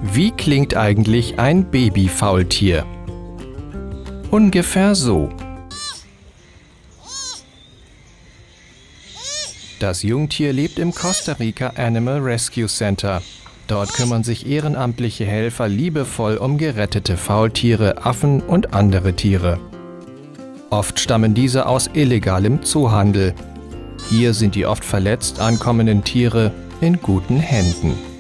Wie klingt eigentlich ein Babyfaultier? Ungefähr so. Das Jungtier lebt im Costa Rica Animal Rescue Center. Dort kümmern sich ehrenamtliche Helfer liebevoll um gerettete Faultiere, Affen und andere Tiere. Oft stammen diese aus illegalem Zoohandel. Hier sind die oft verletzt ankommenden Tiere in guten Händen.